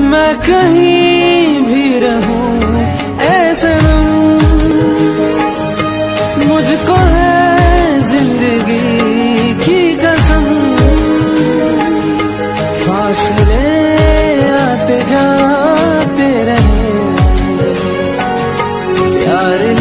मैं कहीं भी रहूं ऐ सनम, मुझको है जिंदगी की कसम। फासले आते जाते रहे, प्यार